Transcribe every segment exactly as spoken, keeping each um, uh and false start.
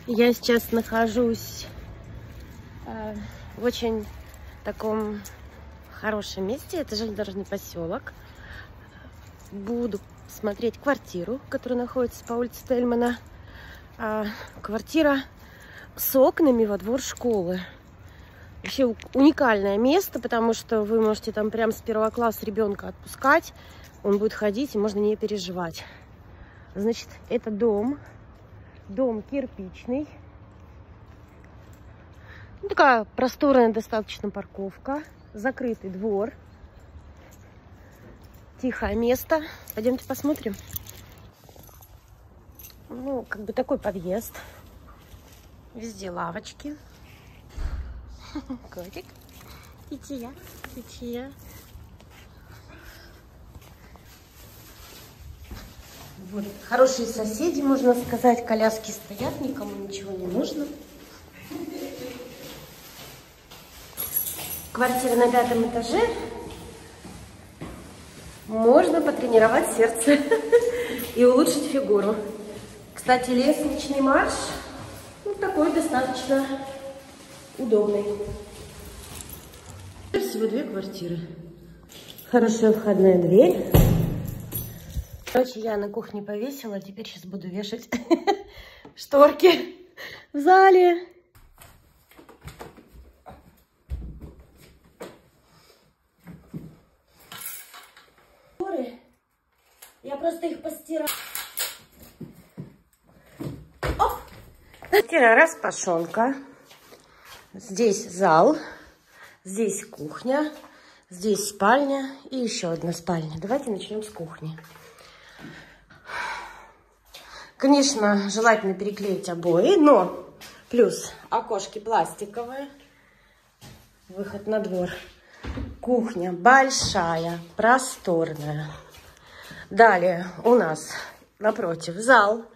Я сейчас нахожусь э, в очень таком хорошем месте. Это железнодорожный поселок. Буду смотреть квартиру, которая находится по улице Тельмана. А, квартира с окнами во двор школы. Вообще уникальное место, потому что вы можете там прям с первого класса ребенка отпускать. Он будет ходить, и можно не переживать. Значит, это дом. Дом кирпичный. Ну, такая просторная достаточно парковка. Закрытый двор. Тихое место. Пойдемте посмотрим. Ну, как бы такой подъезд. Везде лавочки. Котик. Тития. Тития. Вот. Хорошие соседи, можно сказать. Коляски стоят, никому ничего не нужно. Квартира на пятом этаже. Можно потренировать сердце и улучшить фигуру. Кстати, лестничный марш, ну, такой достаточно удобный. Всего две квартиры. Хорошая входная дверь. Короче, я на кухне повесила, теперь сейчас буду вешать шторки в зале. Я просто их постирала. Оп! Квартира распашонка. Здесь зал, здесь кухня, здесь спальня и еще одна спальня. Давайте начнем с кухни. Конечно, желательно переклеить обои, но плюс окошки пластиковые. Выход на двор. Кухня большая, просторная. Далее у нас напротив зал.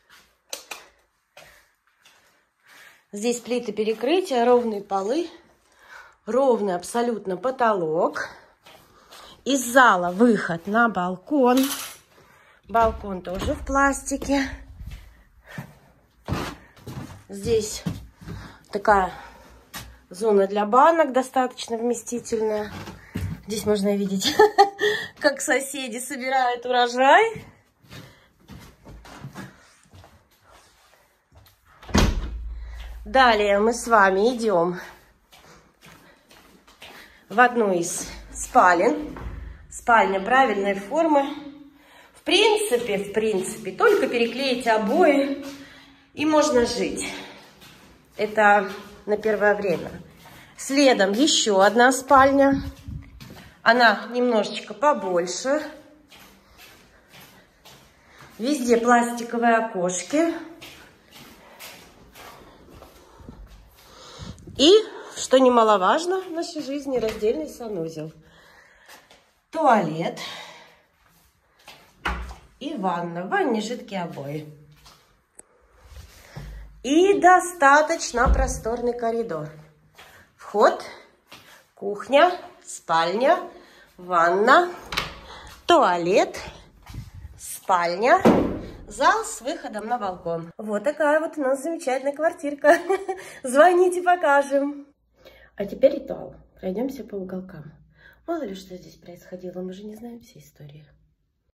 Здесь плиты перекрытия, ровные полы, ровный абсолютно потолок. Из зала выход на балкон. Балкон тоже в пластике. Здесь такая зона для банок, достаточно вместительная. Здесь можно видеть, как соседи собирают урожай. Далее мы с вами идем в одну из спален. Спальня правильной формы. В принципе, в принципе, только переклеить обои, и можно жить. Это на первое время. Следом еще одна спальня. Она немножечко побольше. Везде пластиковые окошки. И, что немаловажно в нашей жизни, раздельный санузел. Туалет. И ванна. В ванне жидкие обои. И достаточно просторный коридор. Вход, кухня, спальня, ванна, туалет, спальня, зал с выходом на балкон. Вот такая вот у нас замечательная квартирка. Звоните, покажем. А теперь ритуал. Пройдемся по уголкам. Мало ли что здесь происходило, мы же не знаем всей истории.